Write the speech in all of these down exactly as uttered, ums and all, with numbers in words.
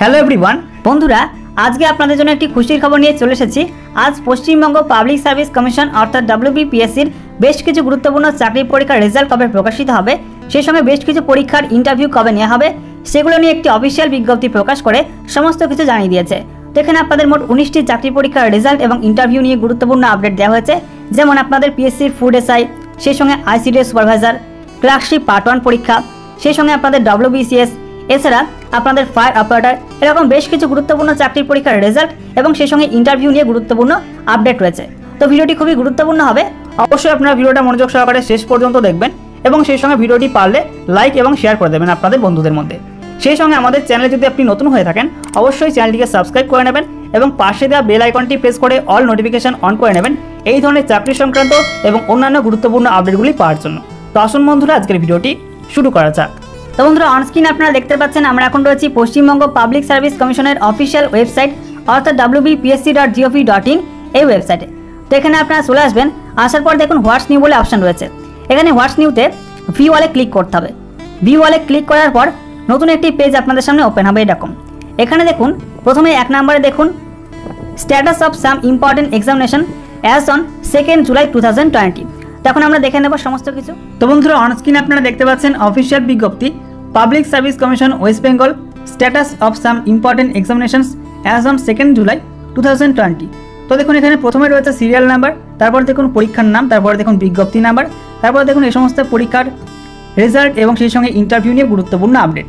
Hello everyone, বন্ধুরা আজকে আপনাদের জন্য একটি খুশির খবর নিয়ে চলে এসেছি। আজ পশ্চিমবঙ্গ পাবলিক সার্ভিস কমিশন অর্থাৎ ডাব্লিউবিপিএসসির বেশ কিছু গুরুত্বপূর্ণ চাকরি পরীক্ষার রেজাল্ট কবে প্রকাশিত হবে, সেই সঙ্গে বেশ কিছু পরীক্ষার ইন্টারভিউ কবে নেওয়া হবে, সেগুলো নিয়ে একটি অফিসিয়াল বিজ্ঞপ্তি প্রকাশ করে সমস্ত কিছু জানিয়ে দিয়েছে। তো এখানে আপনাদের মোট উনিশটি চাকরি পরীক্ষার রেজাল্ট এবং ইন্টারভিউ নিয়ে গুরুত্বপূর্ণ আপডেট দেওয়া হয়েছে। যেমন আপনাদের পিএসসির ফুড এসআই, সেই সঙ্গে ICDS supervisor, clerkship part one পরীক্ষা, সেই সঙ্গে আপনাদের ডব্লিউবিসিএস, এছাড়া আপনাদের ফায়ার অপারেটর, এরকম বেশ কিছু গুরুত্বপূর্ণ চাকরির পরীক্ষার রেজাল্ট এবং সেই সঙ্গে ইন্টারভিউ নিয়ে গুরুত্বপূর্ণ আপডেট রয়েছে। তো ভিডিওটি খুবই গুরুত্বপূর্ণ হবে, অবশ্যই আপনারা ভিডিওটা মনোযোগ সহকারে শেষ পর্যন্ত দেখবেন এবং সেই সঙ্গে ভিডিওটি পারলে লাইক এবং শেয়ার করে দেবেন আপনাদের বন্ধুদের মধ্যে। সেই সঙ্গে আমাদের চ্যানেলে যদি আপনি নতুন হয়ে থাকেন অবশ্যই চ্যানেলটিকে সাবস্ক্রাইব করে নেবেন এবং পাশে দেওয়া বেল আইকনটি প্রেস করে অল নোটিফিকেশন অন করে নেবেন এই ধরনের চাকরি সংক্রান্ত এবং অন্যান্য গুরুত্বপূর্ণ আপডেটগুলি পাওয়ার জন্য। তো আসুন বন্ধুরা আজকের ভিডিওটি শুরু করা যাক। তো বন্ধুরা অনস্ক্রিন আপনারা দেখতে পাচ্ছেন আমরা এখন রয়েছি পশ্চিমবঙ্গ পাবলিক সার্ভিস কমিশনের অফিসিয়াল ওয়েবসাইট অর্থাৎ WBPSC dot GOV dot in এই ওয়েবসাইটে। তো এখানে আপনারা চলে আসবেন, আসার পর দেখুন হোয়াটস নিউ বলে অপশান রয়েছে। এখানে হোয়াটস নিউতে ভিউ ওয়ালে ক্লিক করতে হবে। ভিউ ওয়ালে ক্লিক করার পর নতুন একটি পেজ আপনাদের সামনে ওপেন হবে এরকম। এখানে দেখুন প্রথমে এক নম্বরে দেখুন status of some important examination as on second July two thousand twenty. তখন আমরা দেখে নেব সমস্ত কিছু। তো বন্ধুরা অনস্ক্রিন আপনারা দেখতে পাচ্ছেন অফিসিয়াল বিজ্ঞপ্তি public service commission West Bengal status of some important examinations as on second July two thousand twenty. তো দেখুন এখানে প্রথমে রয়েছে সিরিয়াল নাম্বার, তারপর দেখুন পরীক্ষার নাম, তারপর দেখুন বিজ্ঞপ্তি নাম্বার, তারপর দেখুন এই সমস্ত পরীক্ষার রেজাল্ট এবং সেই সঙ্গে ইন্টারভিউ নিয়ে গুরুত্বপূর্ণ আপডেট।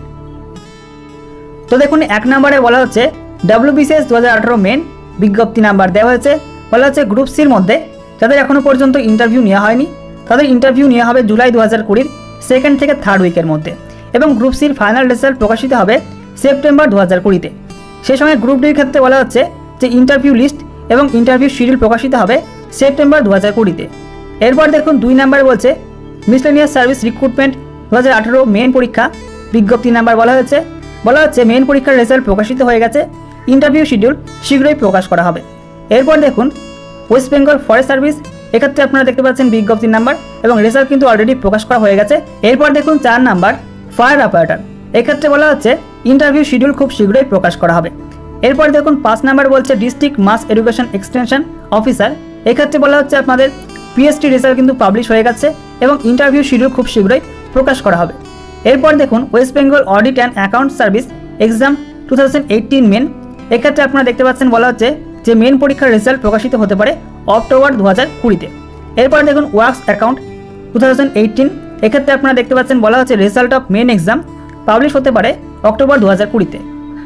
তো দেখুন এক নম্বরে বলা হচ্ছে ডাব্লিউবিসিএস দু হাজার আঠারো মেন বিজ্ঞপ্তি নাম্বার দেওয়া হয়েছে। বলা হচ্ছে গ্রুপ সির মধ্যে যাদের এখনও পর্যন্ত ইন্টারভিউ নেওয়া হয়নি তাদের ইন্টারভিউ নেওয়া হবে জুলাই দু হাজার কুড়ির সেকেন্ড থেকে থার্ড উইকের মধ্যে এবং গ্রুপ সির ফাইনাল রেজাল্ট প্রকাশিত হবে সেপ্টেম্বর দু হাজার কুড়িতে। সেই সঙ্গে গ্রুপ ডির ক্ষেত্রে বলা হচ্ছে যে ইন্টারভিউ লিস্ট এবং ইন্টারভিউ শিডিউল প্রকাশিত হবে সেপ্টেম্বর দু হাজার কুড়িতে। এরপর দেখুন দুই নম্বরে বলছে মিসলেনিয়াস সার্ভিস রিক্রুটমেন্ট দু হাজার আঠারো মেন পরীক্ষা বিজ্ঞপ্তি নাম্বার বলা হয়েছে। বলা হচ্ছে মেন পরীক্ষার রেজাল্ট প্রকাশিত হয়ে গেছে, ইন্টারভিউ শিডিউল শীঘ্রই প্রকাশ করা হবে। এরপর দেখুন ওয়েস্ট বেঙ্গল ফরেস্ট সার্ভিস, এক্ষেত্রে আপনারা দেখতে পাচ্ছেন বিজ্ঞপ্তির নাম্বার এবং রেজাল্ট কিন্তু অলরেডি প্রকাশ করা হয়ে গেছে। এরপর দেখুন চার নাম্বার ফায়ার অপারেটর, এক্ষেত্রে বলা হচ্ছে ইন্টারভিউ শিডিউল খুব শীঘ্রই প্রকাশ করা হবে। এরপর দেখুন পাঁচ নাম্বার বলছে district mass education extension officer, এক্ষেত্রে বলা হচ্ছে আপনাদের পিএসটি রেজাল্ট কিন্তু পাবলিশ হয়ে গেছে এবং ইন্টারভিউ শিডিউল খুব শীঘ্রই প্রকাশ করা হবে। এরপর দেখুন West Bengal audit and account service exam two thousand eighteen main, এক্ষেত্রে আপনারা দেখতে পাচ্ছেন বলা হচ্ছে যে মেন পরীক্ষার রেজাল্ট প্রকাশিত হতে পারে অক্টোবর দু হাজার কুড়িতে। এরপর দেখুন works account two thousand eighteen, এক্ষেত্রে আপনারা দেখতে পাচ্ছেন বলা হচ্ছে result of main exam publish হতে পারে অক্টোবর দু হাজার কুড়িতে।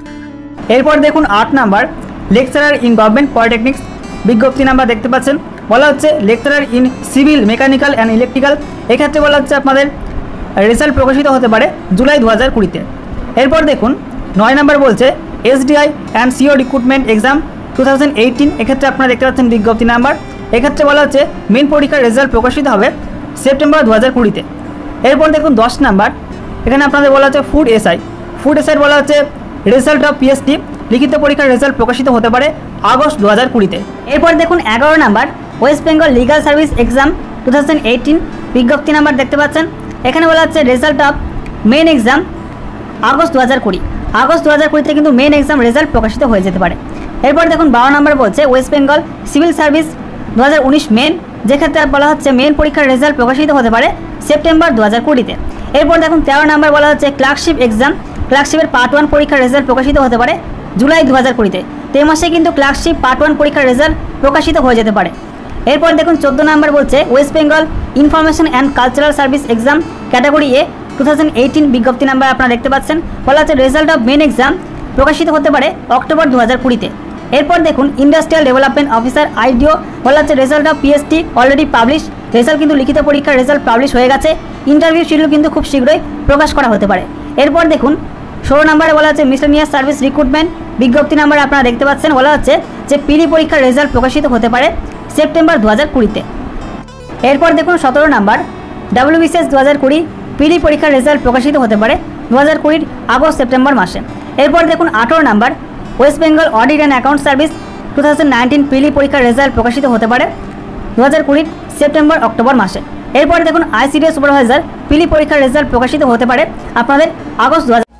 এরপর দেখুন আট number lecturer in government polytechnics বিজ্ঞপ্তি নাম্বার দেখতে পাচ্ছেন। বলা হচ্ছে lecturer in civil mechanical and electrical, এক্ষেত্রে বলা হচ্ছে আপনাদের রেজাল্ট প্রকাশিত হতে পারে জুলাই দু হাজার কুড়িতে। এরপর দেখুন নয় নাম্বার বলছে SDI and CO recruitment exam two thousand eighteen, এক্ষেত্রে আপনারা দেখতে পাচ্ছেন বিজ্ঞপ্তি নাম্বার, এক্ষেত্রে বলা হচ্ছে মেন পরীক্ষার রেজাল্ট প্রকাশিত হবে সেপ্টেম্বর দু হাজার কুড়িতে। এরপর দেখুন দশ নাম্বার, এখানে আপনাদের বলা হচ্ছে ফুড এসআই, ফুড এসআই বলা হচ্ছে রেজাল্ট অফ পিএসটি লিখিত পরীক্ষার রেজাল্ট প্রকাশিত হতে পারে আগস্ট দু হাজার কুড়িতে। এরপর দেখুন এগারো number West Bengal legal service exam two thousand eighteen বিজ্ঞপ্তি নাম্বার দেখতে পাচ্ছেন। এখানে বলা হচ্ছে result of main exam August দু হাজার কুড়ি, আগস্ট দু হাজার কুড়িতে কিন্তু মেন এক্সাম রেজাল্ট প্রকাশিত হয়ে যেতে পারে। এরপর দেখুন বারো নম্বর বলছে ওয়েস্ট বেঙ্গল সিভিল সার্ভিস দু হাজার উনিশ মেন, যেক্ষেত্রে বলা হচ্ছে মেন পরীক্ষার রেজাল্ট প্রকাশিত হতে পারে সেপ্টেম্বর দু হাজার কুড়িতে। এরপর দেখুন তেরো নম্বর বলা হচ্ছে ক্লার্কশিপ এক্সাম, ক্লার্কশিপের পার্ট ওয়ান পরীক্ষার রেজাল্ট প্রকাশিত হতে পারে জুলাই দু হাজার কুড়িতে। তো এই মাসে কিন্তু ক্লার্কশিপ পার্ট ওয়ান পরীক্ষার রেজাল্ট প্রকাশিত হয়ে যেতে পারে। এরপর দেখুন চোদ্দো নম্বর বলছে West Bengal information and cultural service exam category A two thousand eighteen বিজ্ঞপ্তি নাম্বার আপনারা দেখতে পাচ্ছেন। বলা হচ্ছে রেজাল্ট অফ মেন এক্সাম প্রকাশিত হতে পারে অক্টোবর দু হাজার কুড়িতে। এরপর দেখুন ইন্ডাস্ট্রিয়াল ডেভেলপমেন্ট অফিসার আইডিও, বলা হচ্ছে result of PST already publish, result কিন্তু লিখিত পরীক্ষার রেজাল্ট পাবলিশ হয়ে গেছে, ইন্টারভিউ শিডিউল কিন্তু খুব শীঘ্রই প্রকাশ করা হতে পারে। এরপর দেখুন ষোলো নম্বরে বলা হচ্ছে মিসলেনিয়াস সার্ভিস রিক্রুটমেন্ট বিজ্ঞপ্তি নাম্বার আপনারা দেখতে পাচ্ছেন। বলা হচ্ছে যে পিলি পরীক্ষার রেজাল্ট প্রকাশিত হতে পারে সেপ্টেম্বর দু হাজার কুড়িতে। এরপর দেখুন সতেরো নাম্বার ডাব্লিউবিসিএস দু হাজার কুড়ি পিলি পরীক্ষার রেজাল্ট প্রকাশিত হতে পারে দু হাজার কুড়ির আগস্ট সেপ্টেম্বর মাসে। এরপর দেখুন আঠেরো number West Bengal audit and account service two thousand nineteen পিলি পরীক্ষার রেজাল্ট প্রকাশিত হতে পারে দু হাজার কুড়ির সেপ্টেম্বর অক্টোবর মাসে। এরপর দেখুন আইসিডিএস সুপারভাইজার পিলি পরীক্ষার রেজাল্ট প্রকাশিত হতে পারে আপনাদের আগস্ট দু হাজার। তো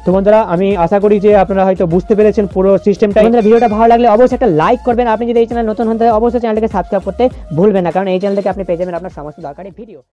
তো বন্ধুরা আমি আশা করি যে আপনারা হয়তো বুঝতে পেরেছেন পুরো সিস্টেমটা। বন্ধুরা ভিডিওটা ভালো লাগলে অবশ্যই একটা লাইক করবেন, আপনি যদি এই চ্যানেল নতুন হন তাহলে অবশ্যই চ্যানেলটাকে সাবস্ক্রাইব করতে ভুলবেন না, কারণ এই চ্যানেল থেকে আপনি পেয়ে যাবেন আপনার সমস্ত দরকারি ভিডিও।